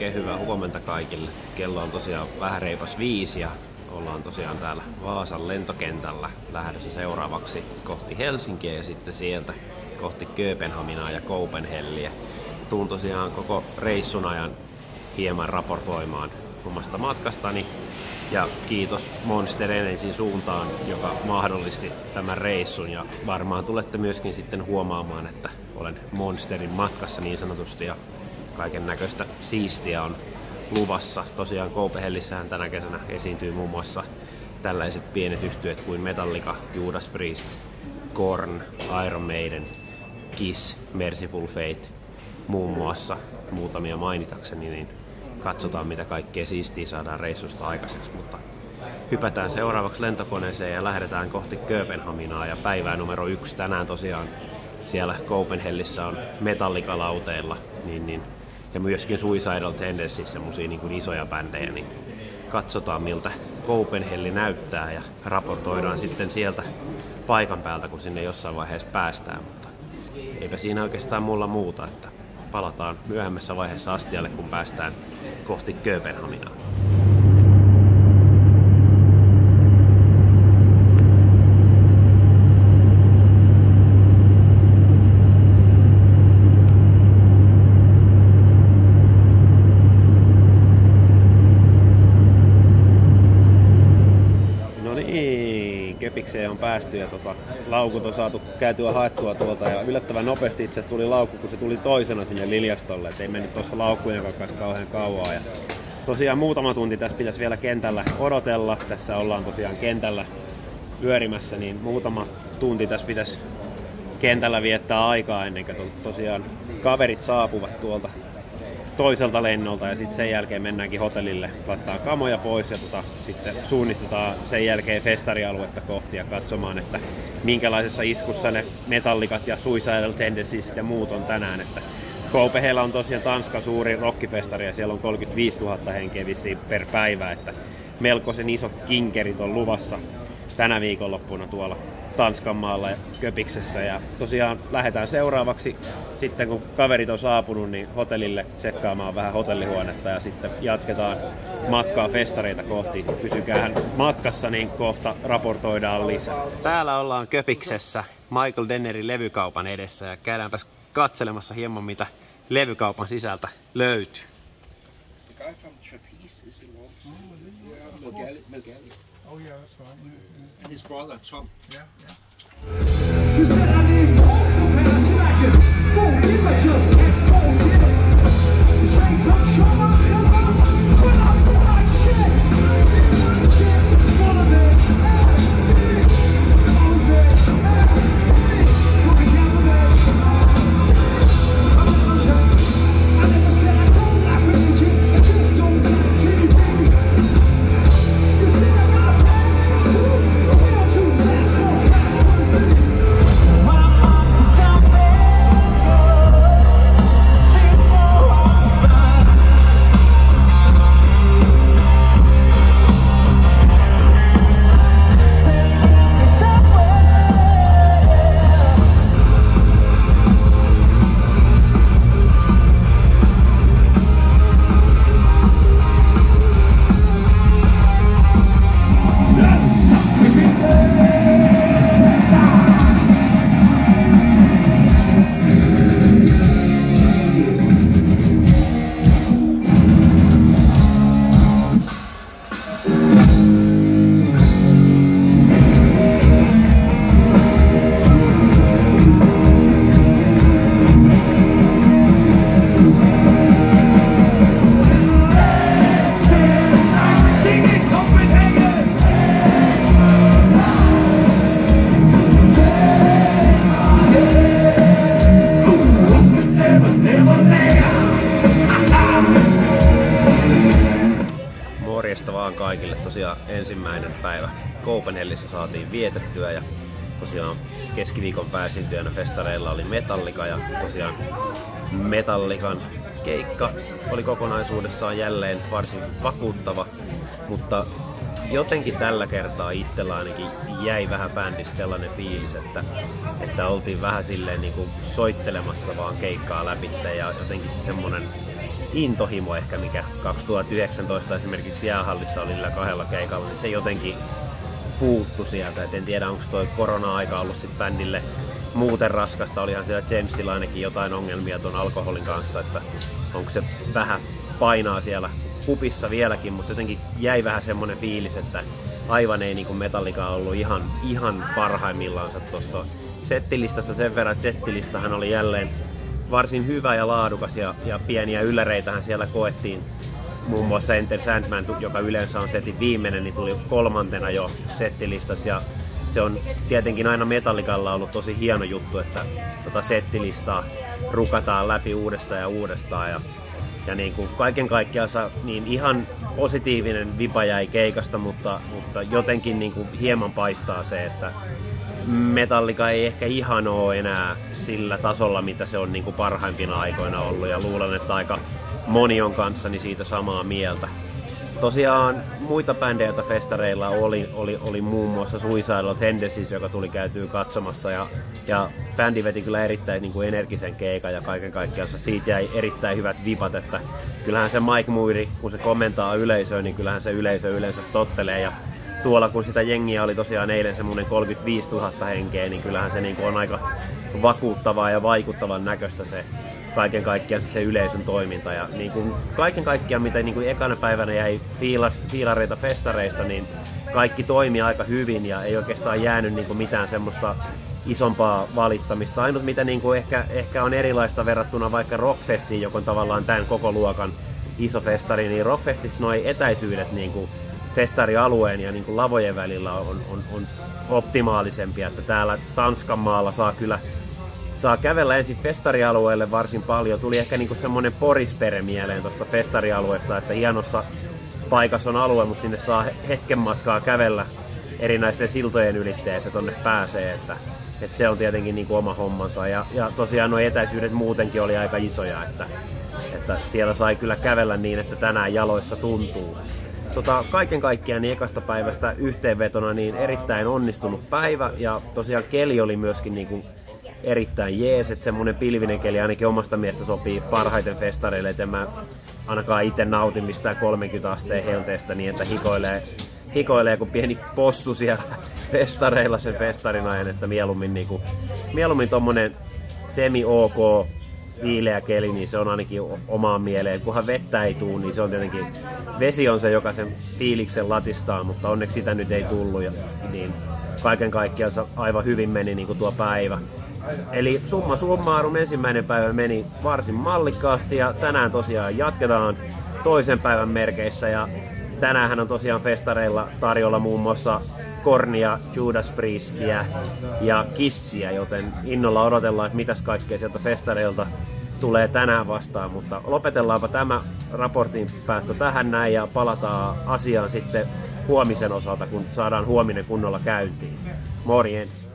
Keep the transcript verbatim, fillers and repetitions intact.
Oikein hyvää huomenta kaikille. Kello on tosiaan vähän reipas viisi ja ollaan tosiaan täällä Vaasan lentokentällä lähdössä seuraavaksi kohti Helsinkiä ja sitten sieltä kohti Kööpenhaminaa ja Copenhagenia. Tuun tosiaan koko reissun ajan hieman raportoimaan omasta matkastani ja kiitos Monster Energyn suuntaan, joka mahdollisti tämän reissun, ja varmaan tulette myöskin sitten huomaamaan, että olen Monsterin matkassa niin sanotusti ja kaiken näköistä siistiä on luvassa. Tosiaan Copenhagenissähän tänä kesänä esiintyy muun muassa tällaiset pienet yhtyeet kuin Metallica, Judas Priest, Korn, Iron Maiden, Kiss, Merciful Fate muun muassa, muutamia mainitakseni, niin katsotaan mitä kaikkea siistiä saadaan reissusta aikaiseksi, mutta hypätään seuraavaksi lentokoneeseen ja lähdetään kohti Kööpenhaminaa ja päivää numero yksi. Tänään tosiaan siellä Copenhagenissa on Metallica lauteilla niin, niin, ja myöskin Suicidal Tendencies, semmosia niin kuin isoja bändejä, niin katsotaan miltä Copenhagen näyttää ja raportoidaan sitten sieltä paikan päältä, kun sinne jossain vaiheessa päästään, mutta eipä siinä oikeastaan mulla muuta, että palataan myöhemmässä vaiheessa astialle, kun päästään kohti Kööpenhaminaa. No niin, Köpikseen on päästy ja tota, laukut on saatu käytyä haettua tuolta ja yllättävän nopeasti itse asiassa tuli laukku, kun se tuli toisena sinne Liljastolle, et ei mennyt tuossa laukkujen kanssa kauhean kauaa. Ja tosiaan muutama tunti tässä pitäisi vielä kentällä odotella, tässä ollaan tosiaan kentällä pyörimässä, niin muutama tunti tässä pitäisi kentällä viettää aikaa ennen kuin tosiaan kaverit saapuvat tuolta toiselta lennolta ja sitten sen jälkeen mennäänkin hotellille, laittaa kamoja pois ja tota, sitten suunnistetaan sen jälkeen festarialuetta kohti ja katsomaan, että minkälaisessa iskussa ne Metallicat ja Suicidal Tendencies ja muut on tänään. Että Copenhagenilla on tosiaan Tanskan suuri rockifestari ja siellä on kolmekymmentäviisituhatta henkeä vissiin per päivä, että melkoisen isot kinkerit on luvassa tänä viikonloppuna tuolla Tanskan maalla ja Köpiksessä, ja tosiaan lähdetään seuraavaksi sitten kun kaverit on saapunut niin hotellille tsekkaamaan vähän hotellihuonetta ja sitten jatketaan matkaa festareita kohti. Pysykäähän matkassa, niin kohta raportoidaan lisää. Täällä ollaan Köpiksessä Michael Dennerin levykaupan edessä ja käydäänpäs katselemassa hieman mitä levykaupan sisältä löytyy. The guy from Trapeze is involved. Oh, yeah, Melgali. Oh yeah, that's right. And his brother Tom. Yeah, yeah. You said I need more compassion. I can forgive, I just can't forgive. You say come show my color when I feel like shit. Shit, one of them ass dick. One of them ass dick. Looking down on them ass dick. I'm a legend. I never said I don't like religion. I just don't like T V. You said I got a bad too. Morjesta vaan kaikille. Tosiaan ensimmäinen päivä Copenhagenissa saatiin vietettyä ja tosiaan keskiviikon pääesiintyjänä festareilla oli Metallica ja tosiaan Metallican keikka oli kokonaisuudessaan jälleen varsin vakuuttava, mutta jotenkin tällä kertaa itsellä ainakin jäi vähän bändistä sellainen fiilis, että, että oltiin vähän silleen niin kuin soittelemassa vaan keikkaa läpi ja jotenkin se semmonen intohimo ehkä, mikä kaksituhattayhdeksäntoista esimerkiksi jäähallissa oli niillä kahdella keikalla, niin se jotenkin puuttu sieltä. Et en tiedä, onko toi korona-aika ollut sit bändille muuten raskasta. Olihan siellä Jamesilla ainakin jotain ongelmia ton alkoholin kanssa, että onko se vähän painaa siellä pupissa vieläkin, mutta jotenkin jäi vähän semmonen fiilis, että aivan ei niinku Metallica ollut ihan, ihan parhaimmillaansa tuosta settilistasta sen verran, että settilistahan oli jälleen varsin hyvä ja laadukas ja, ja pieniä ylläreitähän siellä koettiin. Muun muassa Enter Sandman, joka yleensä on setin viimeinen, niin tuli kolmantena jo settilistassa ja se on tietenkin aina Metallicalla ollut tosi hieno juttu, että tota settilistaa rukataan läpi uudestaan ja uudestaan ja, ja niin kuin kaiken kaikkiaan niin ihan positiivinen vipa jäi keikasta, mutta, mutta jotenkin niin kuin hieman paistaa se, että Metallica ei ehkä ihan ole enää sillä tasolla, mitä se on niin kuin parhaimpina aikoina ollut ja luulen, että aika moni on kanssani siitä samaa mieltä. Tosiaan muita bändejä, joita festareilla oli, oli, oli muun muassa Suicidal Tendencies, joka tuli käytyä katsomassa ja, ja bändi veti kyllä erittäin niin kuin energisen keikan ja kaiken kaikkiaan siitä jäi erittäin hyvät vipat, että kyllähän se Mike Muiri, kun se kommentaa yleisöä, niin kyllähän se yleisö yleensä tottelee ja tuolla kun sitä jengiä oli tosiaan eilen semmoinen kolmekymmentäviisituhatta henkeä, niin kyllähän se niin kuin on aika vakuuttavaa ja vaikuttavan näköistä se kaiken kaikkiaan se yleisön toiminta. Ja niin kuin kaiken kaikkiaan mitä niin kuin ekana päivänä jäi fiilas, fiilareita festareista, niin kaikki toimi aika hyvin ja ei oikeastaan jäänyt niin kuin mitään semmoista isompaa valittamista. Ainut mitä niin kuin ehkä, ehkä on erilaista verrattuna vaikka Rockfestiin, joka on tavallaan tämän koko luokan iso festari, niin Rockfestissa noi etäisyydet niin kuin festarialueen ja niin kuin lavojen välillä on, on, on optimaalisempia, että täällä Tanskanmaalla saa kyllä saa kävellä ensin festarialueelle varsin paljon. Tuli ehkä niinku semmonen porispere mieleen tuosta festarialueesta, että hienossa paikassa on alue, mutta sinne saa hetken matkaa kävellä erinäisten siltojen ylitteen, että tonne pääsee, että, että se on tietenkin niinku oma hommansa. Ja, ja tosiaan nuo etäisyydet muutenkin oli aika isoja, että, että siellä sai kyllä kävellä niin, että tänään jaloissa tuntuu. Tota, kaiken kaikkiaan niin ekasta päivästä yhteenvetona niin erittäin onnistunut päivä ja tosiaan keli oli myöskin niinku erittäin jees, että semmonen pilvinen keli ainakin omasta mielestä sopii parhaiten festareille, että en mä ainakaan itse nautin mistään kolmekymmentä asteen helteestä niin, että hikoilee, hikoilee kuin pieni possu siellä festareilla sen festarin ajan, että mieluummin, niinku, mieluummin tommonen semi-ok viileä keli, niin se on ainakin omaan mieleen. Kunhan vettä ei tuu, niin se on tietenkin, vesi on se, joka sen fiiliksen latistaa, mutta onneksi sitä nyt ei tullut, ja, niin kaiken kaikkiaan aivan hyvin meni niin kuin tuo päivä. Eli summa summarum ensimmäinen päivä meni varsin mallikkaasti ja tänään tosiaan jatketaan toisen päivän merkeissä ja tänäänhän on tosiaan festareilla tarjolla muun muassa Kornia, Judas Priestia ja Kissiä, joten innolla odotellaan, että mitäs kaikkea sieltä festareilta tulee tänään vastaan, mutta lopetellaanpa tämä raportin päättö tähän näin ja palataan asiaan sitten huomisen osalta, kun saadaan huominen kunnolla käyntiin. Morjens!